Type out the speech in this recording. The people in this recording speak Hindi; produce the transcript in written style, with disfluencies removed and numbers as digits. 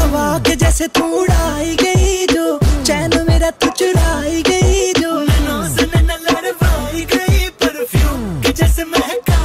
हवा के जैसे तू उड़ाई गई जो, चैन मेरा तू चुराई गई जो, नैनों से नैना लड़वाई गई, परफ्यूम के जैसे महका